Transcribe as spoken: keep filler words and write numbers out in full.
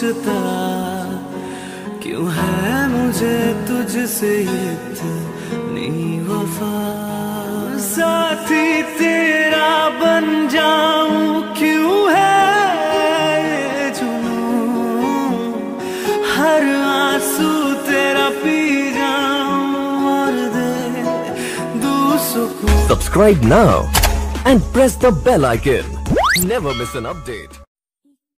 सोचता क्यों है मुझे तुझसे इतनी वफा। साथी तेरा बन जाऊं क्यों है ये जुनून, हर आंसू तेरा पी जाऊं और दे दू सुकून। Subscribe now and press the bell icon. Never miss an update.